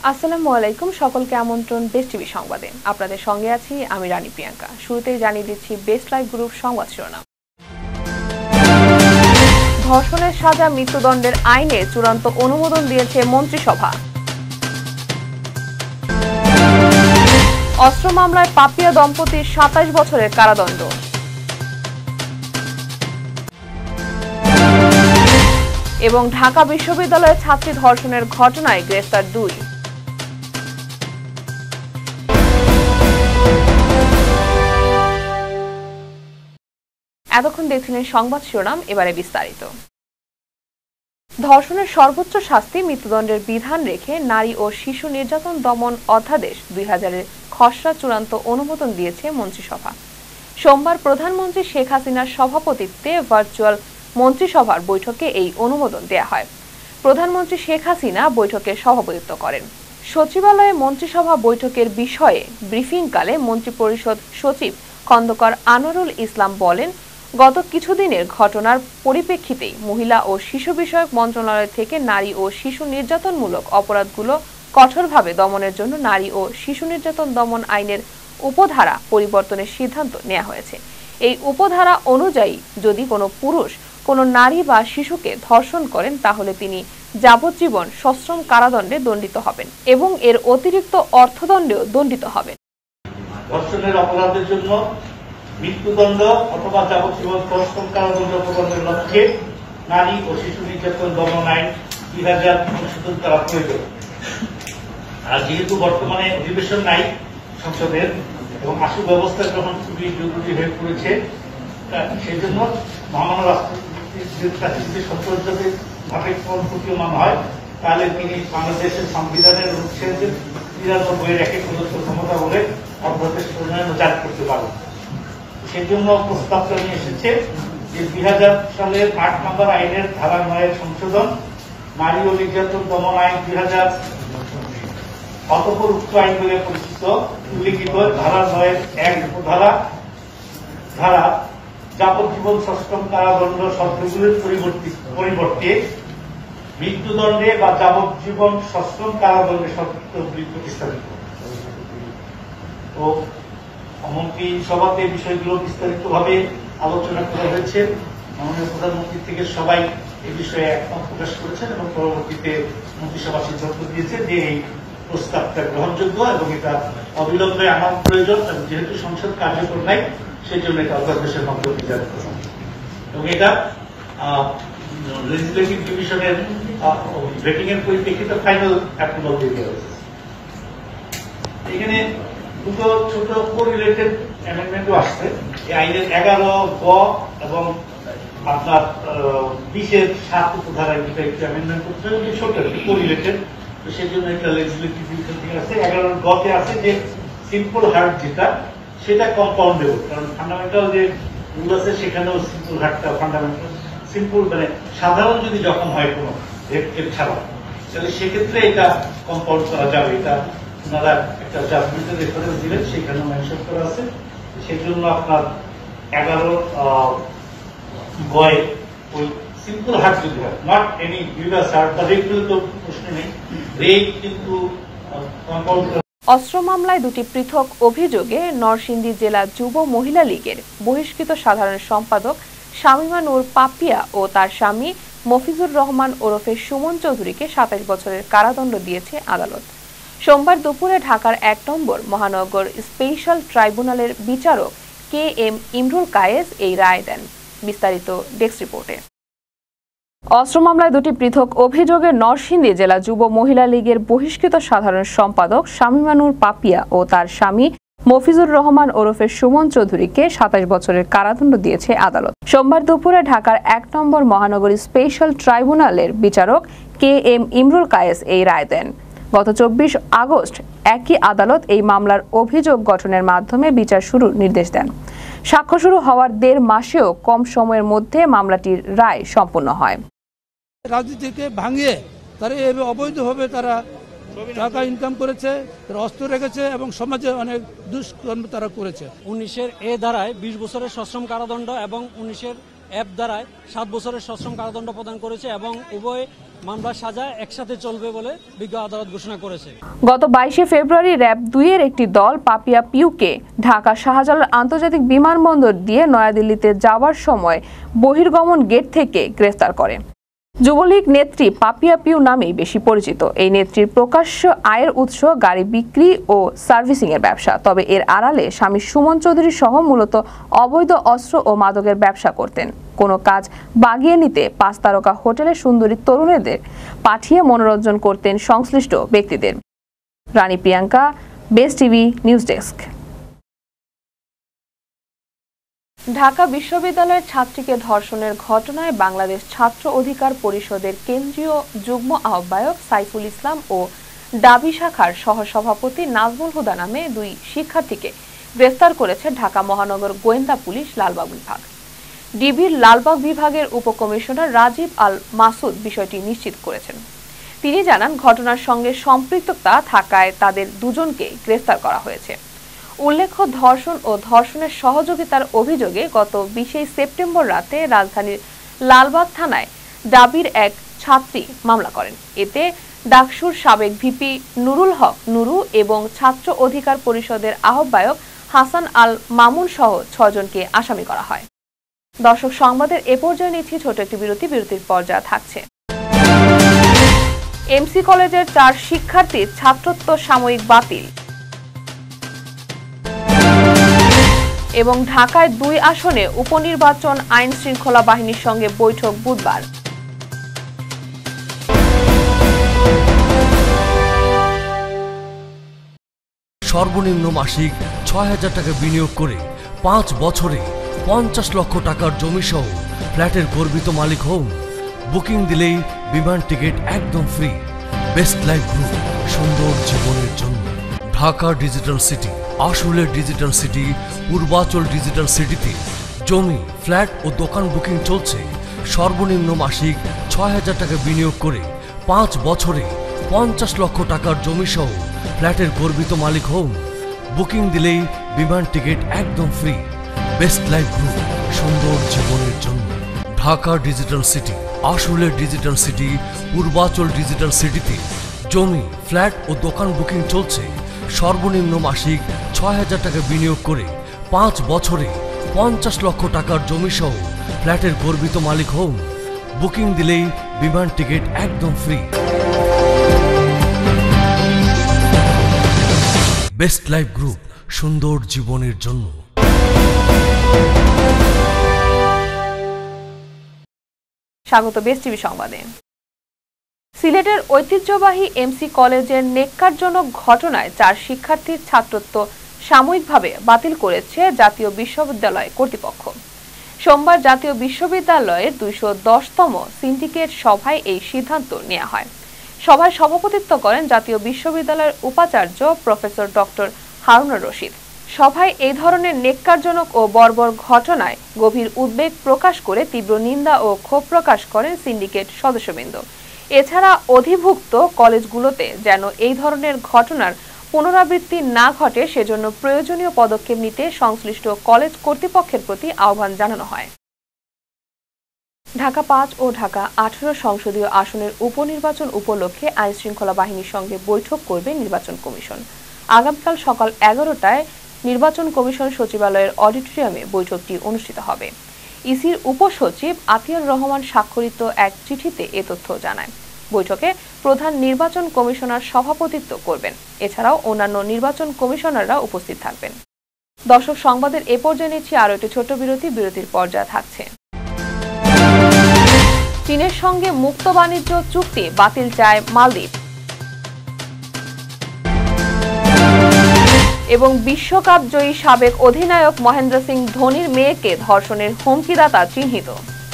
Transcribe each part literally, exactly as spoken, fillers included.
আসসালামু আলাইকুম, সকলকে আমন্ত্রণ বেস্ট টিভি সংবাদে। আপনাদের সঙ্গে আছি আমি রানী প্রিয়াঙ্কা। শুরুতেই জানিয়ে দিচ্ছি বেস্ট লাইভ গ্রুপ সংবাদ শিরোনাম। ধর্ষণের সাজা মৃত্যুদণ্ডের আইনে চূড়ান্ত অনুমোদন দিয়েছে মন্ত্রিসভা। অস্ত্র মামলায় পাপিয়া দম্পতির সাতাশ বছরের কারাদণ্ড। এবং ঢাকা বিশ্ববিদ্যালয়ের ছাত্রী ধর্ষণের ঘটনায় গ্রেফতার দুই। এতক্ষণ দেখছিলেন সংবাদ শিরোনাম, এবারে বিস্তারিত। ধর্ষণের সর্বোচ্চ শাস্তি মৃত্যুদণ্ডের বিধান রেখে নারী ও শিশু নির্যাতন দমন অধ্যাদেশ দুই হাজারের খসড়া চূড়ান্ত অনুমোদন দিয়েছে মন্ত্রিসভা। সোমবার প্রধানমন্ত্রী শেখ হাসিনার সভাপতিত্বে ভার্চুয়াল মন্ত্রিসভার বৈঠকে এই অনুমোদন দেয়া হয়। প্রধানমন্ত্রী শেখ হাসিনা বৈঠকে সভাপতিত্ব করেন। সচিবালয়ে মন্ত্রিসভা বৈঠকের বিষয়ে ব্রিফিংকালে মন্ত্রিপরিষদ সচিব খন্দকার আনোয়ারুল ইসলাম বলেন, গত কিছুদিনের ঘটনার পরিপ্রেক্ষিতেই মহিলা ও শিশু বিষয়ক মন্ত্রণালয় থেকে নারী ও শিশু নির্যাতনমূলক অপরাধগুলো কঠোরভাবে দমনের জন্য নারী ও শিশু নির্যাতন দমন আইনের উপধারা পরিবর্তনের সিদ্ধান্ত নেওয়া হয়েছে। এই উপধারা অনুযায়ী যদি কোনো পুরুষ কোনো নারী বা শিশুকে ধর্ষণ করেন তাহলে তিনি যাবজ্জীবন সশ্রম কারাদণ্ডে দণ্ডিত হবেন এবং এর অতিরিক্ত অর্থদণ্ডেও দণ্ডিত হবেন। ধর্ষণের অপরাধের জন্য মৃত্যুদণ্ড অথবা যাবজ্জীবন সশ্রম কারাদণ্ড প্রদানের লক্ষ্যে নারী ও শিশু নির্যাতন দমন আইন দুই হাজার সংশোধন করা প্রয়োজন। আর যেহেতু বর্তমানে অধিবেশন নাই সংসদের এবং আশু ব্যবস্থা গ্রহণ খুবই জরুরি হয়ে পড়েছে, সেই জন্য মহামান্য রাষ্ট্রপতি সন্তোষভাবে ভাবে প্রতীয়মান হয়, তাহলে তিনি বাংলাদেশের সংবিধানের অনুচ্ছেদের নিরানব্বই রেখে প্রদত্ত ক্ষমতা বলে অধ্যাদেশ প্রণয়ন জারি করতে পারেন। সেই জন্য প্রস্তাবটা নিয়ে এসেছে যে দুই হাজার সালের আট নম্বর আইনের ধারা নয়ের সংশোধন, নারী ও নির্যাতন দমন আইন দুই হাজার অতঃপর উক্ত আইন বলে পরিচিত উল্লিখিত ধারা নয়ের এক উপধারা ধারা যাবজ্জীবন সশ্রম কারাদণ্ড শব্দগুলির পরিবর্তে মৃত্যুদণ্ডে বা যাবজ্জীবন সশ্রম কারাদণ্ডে শব্দগুলি প্রতিস্থাপিত। তো মন্ত্রী সভাতে বিষয়গুলো বিস্তারিতভাবে আলোচনা করা হয়েছে। মাননীয় প্রধানমন্ত্রী থেকে সবাই এই বিষয়ে একমত প্রকাশ করেছেন এবং পরবর্তীতে মন্ত্রিসভা সিদ্ধান্ত দিয়েছে যে এই প্রস্তাবটা গ্রহণযোগ্য এবং এটা অবিলম্বে আনার প্রয়োজন, এবং যেহেতু সংসদ কার্যকর নাই সেই জন্য এটা অধ্যাদেশের মাধ্যমে জারি করা এবং এটা লেজিসলেটিভ ডিভিশনের ভেটিং এর পরিপ্রেক্ষিতে ফাইনাল অ্যাপ্রুভাল দিয়ে দেওয়া হয়েছে। এখানে দুটো ছোট কোরিলেটেড অ্যামেন্ডমেন্টও আসছে। এই আইনের এগারো গ এবং আপনার বিশের সাত উপধারায় দুটো একটু অ্যামেন্ডমেন্ট করতে হবে, ছোট একটু কোরিলেটেড, তো সেই জন্য একটা লেজিসলেটিভ ডিভিশন থেকে আসছে। এগারো গতে আছে যে সিম্পল হার্ট যেটা সেটা কম্পাউন্ডেবল, কারণ ফান্ডামেন্টাল যে রুল আছে সেখানেও সিম্পল হার্টটা ফান্ডামেন্টাল সিম্পল, মানে সাধারণ যদি জখম হয় কোনো রেপ ছাড়া, তাহলে সেক্ষেত্রে এটা কম্পাউন্ড করা যাবে। এটা ওনারা একটা জাজমেন্টের রেফারেন্স দিলেন, সেখানেও মেনশন করা আছে। সেই জন্য আপনার এগারো গয়ে ওই সিম্পল হার্ট যদি হয়, নট এনি ভিউলাস হার্ট বা রেপ তো প্রশ্ন নেই, রেপ কিন্তু কম্পাউন্ড। অস্ত্র মামলায় দুটি পৃথক অভিযোগে নরসিংদী জেলা যুব মহিলা লীগের বহিষ্কৃত সাধারণ সম্পাদক শামীমা নূর পাপিয়া ও তার স্বামী মফিজুর রহমান ওরফে সুমন চৌধুরীকে সাতাশ বছরের কারাদণ্ড দিয়েছে আদালত। সোমবার দুপুরে ঢাকার এক নম্বর মহানগর স্পেশাল ট্রাইব্যুনালের বিচারক কে এম ইমরুল কায়েস এই রায় দেন। বিস্তারিত ডেস্ক রিপোর্টে। অস্ত্র মামলায় দুটি পৃথক অভিযোগে নরসিংদী জেলা যুব মহিলা লীগের বহিষ্কৃত সাধারণ সম্পাদক শামীমা নূর পাপিয়া ও তার স্বামী মফিজুর রহমান ওরফে সুমন চৌধুরীকে সাতাশ বছরের কারাদণ্ড দিয়েছে আদালত। সোমবার দুপুরে ঢাকার এক নম্বর মহানগরী স্পেশাল ট্রাইব্যুনালের বিচারক কে এম ইমরুল কায়েস এই রায় দেন। গত চব্বিশ আগস্ট একই আদালত এই মামলার অভিযোগ গঠনের মাধ্যমে বিচার শুরুর নির্দেশ দেন। সাক্ষ্য শুরু হওয়ার দেড় মাসেও কম সময়ের মধ্যে মামলাটির রায় সম্পন্ন হয়। রাজনীতিকে ভাঙিয়ে তারা এভাবে অবৈধভাবে তারা টাকা ইনকাম করেছে, তারা অস্ত্র রেখেছে এবং সমাজে অনেক দুষ্কর্ম তারা করেছে। উনিশের এ ধারায় বিশ বছরের সশ্রম কারাদণ্ড এবং উনিশের এফ ধারায় সাত বছরের সশ্রম কারাদণ্ড প্রদান করেছে এবং উভয় মামলার সাজা একসাথে চলবে বলে বিজ্ঞ আদালত ঘোষণা করেছে। গত বাইশে ফেব্রুয়ারি র্যাব দুইয়ের একটি দল পাপিয়া পিউকে ঢাকা শাহজালাল আন্তর্জাতিক বিমানবন্দর দিয়ে নয়াদিল্লিতে যাওয়ার সময় বহির্গমন গেট থেকে গ্রেফতার করে। যুবলীগ নেত্রী পাপিয়া পিউ নামেই বেশি পরিচিত। এই নেত্রীর প্রকাশ্য আয়ের উৎস গাড়ি বিক্রি ও সার্ভিসিং এর ব্যবসা। তবে এর আড়ালে স্বামী সুমন চৌধুরী সহ মূলত অবৈধ অস্ত্র ও মাদকের ব্যবসা করতেন। কোনো কাজ বাগিয়ে নিতে পাঁচ তারকা হোটেলে সুন্দরী তরুণীদের পাঠিয়ে মনোরঞ্জন করতেন সংশ্লিষ্ট ব্যক্তিদের। Rani Priyanka, best TV news desk. Dhaka বিশ্ববিদ্যালয়ের ছাত্রীকে ধর্ষণের ঘটনায় বাংলাদেশ ছাত্র অধিকার পরিষদের কেন্দ্রীয় যুগ্ম আহ্বায়ক সাইফুল ইসলাম ও ডাবি শাখার সহসভাপতি নাজমুল হুদা নামে দুই শিক্ষার্থীকে গ্রেফতার করেছে ঢাকা মহানগর গোয়েন্দা পুলিশ লালবাগ বিভাগ। ডিবির লালবাগ বিভাগের উপকমিশনার রাজীব আল মাসুদ বিষয়টি নিশ্চিত করেছেন। তিনি জানান, ঘটনার সঙ্গে সম্পৃক্ততা থাকায় তাদের দুজনকে গ্রেফতার করা হয়েছে। উল্লেখ্য, ধর্ষণ ও ধর্ষণের সহযোগিতার অভিযোগে গত বিশে সেপ্টেম্বর রাতে রাজধানীর লালবাগ থানায় ডাবির এক ছাত্রী মামলা করেন। এতে ডাকসুর সাবেক ভিপি নুরুল হক নুরু এবং ছাত্র অধিকার পরিষদের আহ্বায়ক হাসান আল মামুন সহ ছয়জনকে আসামি করা হয়। দর্শক, সংবাদের এ পর্যায়ে নিচ্ছি ছোট একটি বিরতি। বিরতির পর্যায়ে থাকছে এমসি কলেজের চার শিক্ষার্থীর ছাত্রত্ব সাময়িক বাতিল এবং ঢাকায় দুই আসনে উপনির্বাচন, আইন শৃঙ্খলা বাহিনীর সঙ্গে বৈঠক বুধবার। সর্বনিম্ন মাসিক ছয় হাজার টাকা বিনিয়োগ করে পাঁচ বছরে পঞ্চাশ লক্ষ টাকার জমি সহ ফ্ল্যাটের গর্বিত মালিক হন। বুকিং দিলেই বিমান টিকিট একদম ফ্রি। বেস্ট লাইফ গ্রুপ, সুন্দর জীবনের জন্য। ঢাকা ডিজিটাল সিটি, আসলে ডিজিটাল সিটি, পূর্বাচল ডিজিটাল সিটিতে জমি, ফ্ল্যাট ও দোকান বুকিং চলছে। সর্বনিম্ন মাসিক ছয় হাজার টাকা বিনিয়োগ করে পাঁচ বছরে পঞ্চাশ লক্ষ টাকার জমি সহ ফ্ল্যাটের গর্বিত মালিক হন। বুকিং দিলেই বিমান টিকিট একদম ফ্রি। বেস্ট লাইফ গ্রুপ, সুন্দর জীবনের জন্য। ঢাকা ডিজিটাল সিটি, আসলে ডিজিটাল সিটি, পূর্বাচল ডিজিটাল সিটিতে জমি, ফ্ল্যাট ও দোকান বুকিং চলছে। সর্বনিম্ন মাসিক ছয় হাজার টাকা বিনিয়োগ করে পাঁচ বছরে পঞ্চাশ লক্ষ টাকার জমি সহ ফ্ল্যাটের গর্বিত মালিক হন। বুকিং দিলেই বিমান টিকিট একদম ফ্রি। বেস্ট লাইফ গ্রুপ, সুন্দর জীবনের জন্য। স্বাগত বেস্ট টিভি সংবাদে। সিলেটের ঐতিহ্যবাহী এমসি কলেজের নেক্কারজনক ঘটনায় চার শিক্ষার্থীর ছাত্রত্ব সাময়িকভাবে বাতিল করেছে জাতীয় বিশ্ববিদ্যালয় কর্তৃপক্ষ। সোমবার জাতীয় বিশ্ববিদ্যালয়ের দুইশো দশতম সিন্ডিকেট সভায় এই সিদ্ধান্ত নেওয়া হয়। সভায় সভাপতিত্ব করেন জাতীয় বিশ্ববিদ্যালয়ের উপাচার্য প্রফেসর ডক্টর হারুনুর রশিদ। সভায় এই ধরনের নেক্কারজনক ও বর্বর ঘটনায় গভীর উদ্বেগ প্রকাশ করে তীব্র নিন্দা ও ক্ষোভ প্রকাশ করেন সিন্ডিকেট সদস্যবৃন্দ। এছাড়া অধিভুক্ত কলেজগুলোতে যেন এই ধরনের ঘটনার পুনরাবৃত্তি না ঘটে সেজন্য প্রয়োজনীয় পদক্ষেপ নিতে সংশ্লিষ্ট কলেজ কর্তৃপক্ষের প্রতি আহ্বান জানানো হয়। ঢাকা পাঁচ ও ঢাকা আঠারো সংসদীয় আসনের উপনির্বাচন উপলক্ষে আইন শৃঙ্খলা বাহিনীর সঙ্গে বৈঠক করবে নির্বাচন কমিশন। আগামীকাল সকাল এগারোটায় নির্বাচন কমিশন সচিবালয়ের অডিটোরিয়ামে বৈঠকটি অনুষ্ঠিত হবে। ইসির উপসচিব আতিয়ার রহমান স্বাক্ষরিত এক চিঠিতে এ তথ্য জানায়। বৈঠকে প্রধান নির্বাচন কমিশনার সভাপতিত্ব করবেন। এছাড়াও অন্যান্য নির্বাচন কমিশনাররা উপস্থিত থাকবেন। দর্শক, সংবাদের এ পর্যায়ে নিচ্ছি আরও একটি ছোট বিরতি। বিরতির পর্যায়ে থাকছে চীনের সঙ্গে মুক্ত বাণিজ্য চুক্তি বাতিল চায় মালদ্বীপ এবং বিশ্বকাপ জয়ী সাবেক অধিনায়ক মহেন্দ্র সিং ধোনির মেয়েকে ধর্ষণের হুমকিদাতা চিহ্নিত।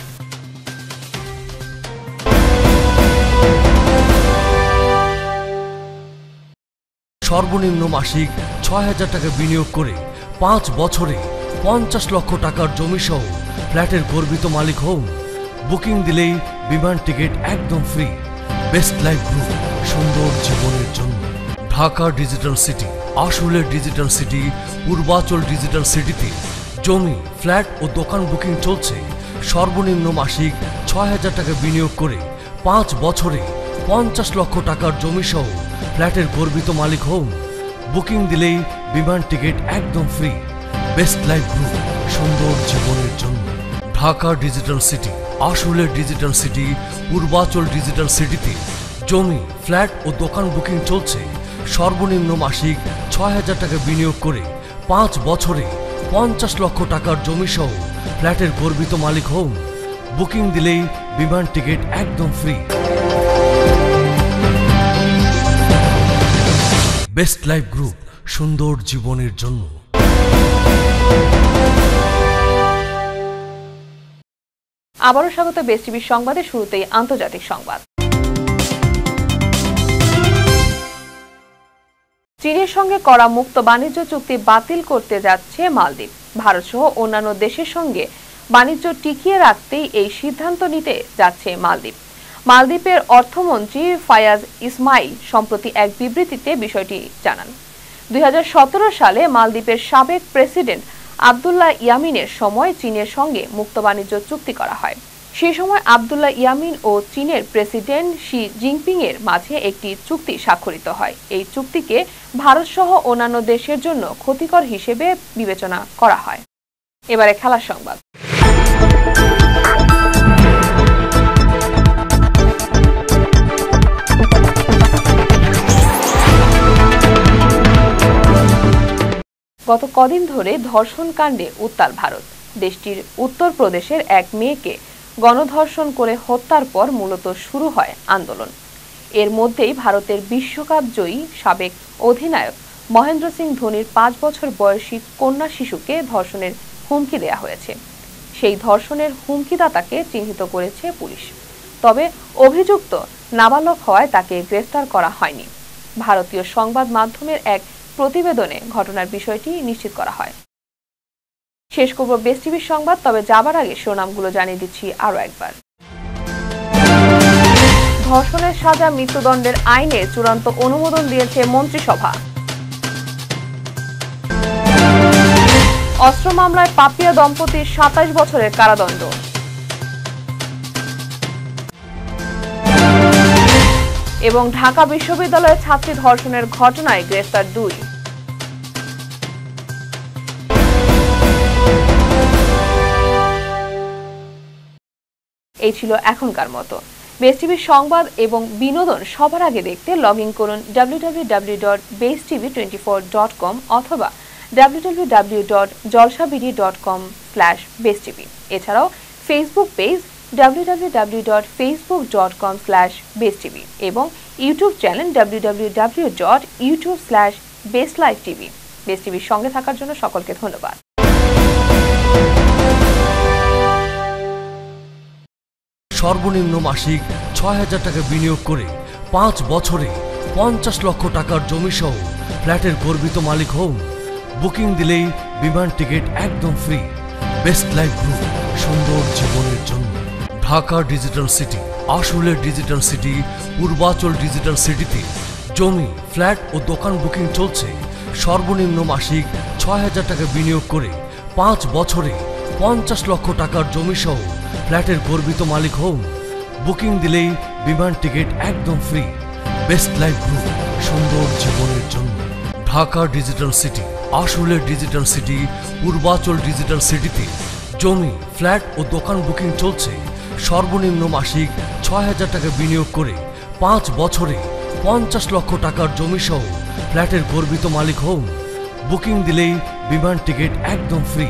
সর্বনিম্ন মাসিক ছয় হাজার টাকা বিনিয়োগ করে পাঁচ বছরে পঞ্চাশ লক্ষ টাকার জমি সহ ফ্ল্যাটের গর্বিত মালিক হন। বুকিং দিলেই বিমান টিকিট একদম ফ্রি। বেস্ট লাইফ গ্রুপ, সুন্দর জীবনের জন্য। ঢাকা ডিজিটাল সিটি, আসলে ডিজিটাল সিটি, পূর্বাচল ডিজিটাল সিটিতে জমি, ফ্ল্যাট ও দোকান বুকিং চলছে। সর্বনিম্ন মাসিক ছয় হাজার টাকা বিনিয়োগ করে পাঁচ বছরে পঞ্চাশ লক্ষ টাকার জমি সহ ফ্ল্যাটের গর্বিত মালিক হন। বুকিং দিলেই বিমান টিকিট একদম ফ্রি। বেস্ট লাইফ গ্রুপ, সুন্দর জীবনের জন্য। ঢাকা ডিজিটাল সিটি, আসলে ডিজিটাল সিটি, পূর্বাচল ডিজিটাল সিটিতে জমি, ফ্ল্যাট ও দোকান বুকিং চলছে। সর্বনিম্ন মাসিক ছয় হাজার টাকা বিনিয়োগ করে পাঁচ বছরে পঞ্চাশ লক্ষ টাকার জমি সহ ফ্ল্যাটের গর্বিত মালিক হন। বুকিং দিলেই বিমান টিকিট একদম ফ্রি। বেস্ট লাইফ গ্রুপ, সুন্দর জীবনের জন্য। আবারও স্বাগত বেস্ট টিভির সংবাদে। শুরুতেই আন্তর্জাতিক সংবাদ। চীনের সঙ্গে করা মুক্ত বাণিজ্য চুক্তি বাতিল করতে যাচ্ছে মালদ্বীপ। ভারত সহ অন্যান্য দেশের সঙ্গে বাণিজ্য টিকিয়ে রাখতেই এই সিদ্ধান্ত নিতে যাচ্ছে মালদ্বীপ। মালদ্বীপের অর্থমন্ত্রী ফায়াজ ইসমাইল সম্প্রতি এক বিবৃতিতে বিষয়টি জানান। দুই হাজার সতেরো সালে মালদ্বীপের সাবেক প্রেসিডেন্ট আবদুল্লাহ ইয়ামিনের সময় চীনের সঙ্গে মুক্ত বাণিজ্য চুক্তি করা হয়। সেই সময় আবদুল্লাহ ইয়ামিন ও চীনের প্রেসিডেন্ট শি জিনপিং এর মাঝে একটি চুক্তি স্বাক্ষরিত হয়। এই চুক্তিকে ভারত সহ অন্যান্য দেশের জন্য ক্ষতিকর হিসেবে বিবেচনা করা হয়। এবারে খেলার সংবাদ। গত কদিন ধরে ধর্ষণ কাণ্ডে উত্তাল ভারত। দেশটির উত্তরপ্রদেশের এক মেয়েকে গণধর্ষণ করে হত্যার পর মূলত শুরু হয় আন্দোলন। এর মধ্যেই ভারতের বিশ্বকাপ জয়ী সাবেক অধিনায়ক মহেন্দ্র সিং ধোনির পাঁচ বছর বয়সী কন্যা শিশুকে ধর্ষণের হুমকি দেয়া হয়েছে। সেই ধর্ষণের হুমকিদাতাকে চিহ্নিত করেছে পুলিশ। তবে অভিযুক্ত নাবালক হওয়ায় তাকে গ্রেফতার করা হয়নি। ভারতীয় সংবাদ মাধ্যমের এক প্রতিবেদনে ঘটনার বিষয়টি নিশ্চিত করা হয়। শেষ করব বেস্ট টিভির সংবাদ, তবে যাবার আগে শিরোনামগুলো জানিয়ে দিচ্ছি আরো একবার। ধর্ষণের সাজা মৃত্যুদণ্ডের আইনে চূড়ান্ত অনুমোদন দিয়েছে মন্ত্রিসভা। অস্ত্র মামলায় পাপিয়া দম্পতির সাতাশ বছরের কারাদণ্ড। এবং ঢাকা বিশ্ববিদ্যালয়ের ছাত্রী ধর্ষণের ঘটনায় গ্রেফতার দুই। এই ছিল এখনকার মতো। বেস্ট টিভির সংবাদ এবং বিনোদন সবার আগে দেখতে লগ ইন করুন W W W dot best TV twenty four dot com অথবা W W W dot Jalsha BD dot com slash best TV. এছাড়াও Facebook page W W W dot Facebook dot com slash best TV এবং YouTube channel W W W dot YouTube slash best life TV. Best টিভির সঙ্গে থাকার জন্য সকলকে ধন্যবাদ। সর্বনিম্ন মাসিক ছয় হাজার টাকা বিনিয়োগ করে পাঁচ বছরে পঞ্চাশ লক্ষ টাকার জমি সহ ফ্ল্যাটের গর্বিত মালিক হন। বুকিং দিলেই বিমান টিকিট একদম ফ্রি। বেস্ট লাইফ গ্রুপ, সুন্দর জীবনের জন্য। ঢাকা ডিজিটাল সিটি, আসলে ডিজিটাল সিটি, পূর্বাচল ডিজিটাল সিটিতে জমি, ফ্ল্যাট ও দোকান বুকিং চলছে। সর্বনিম্ন মাসিক ছয় হাজার টাকা বিনিয়োগ করে পাঁচ বছরে পঞ্চাশ লক্ষ টাকার জমি সহ ফ্ল্যাটের গর্বিত মালিক হন। বুকিং দিলেই বিমান টিকিট একদম ফ্রি। বেস্ট লাইফ গ্রুপ, সুন্দর জীবনের জন্য। ঢাকা ডিজিটাল সিটি, আসলে ডিজিটাল সিটি, পূর্বাচল ডিজিটাল সিটিতে জমি, ফ্ল্যাট ও দোকান বুকিং চলছে। সর্বনিম্ন মাসিক ছয় হাজার টাকা বিনিয়োগ করে পাঁচ বছরে পঞ্চাশ লক্ষ টাকার জমি সহ ফ্ল্যাটের গর্বিত মালিক হন। বুকিং দিলেই বিমান টিকিট একদম ফ্রি।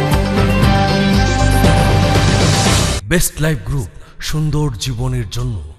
বেস্ট লাইফ গ্রুপ, সুন্দর জীবনের জন্য।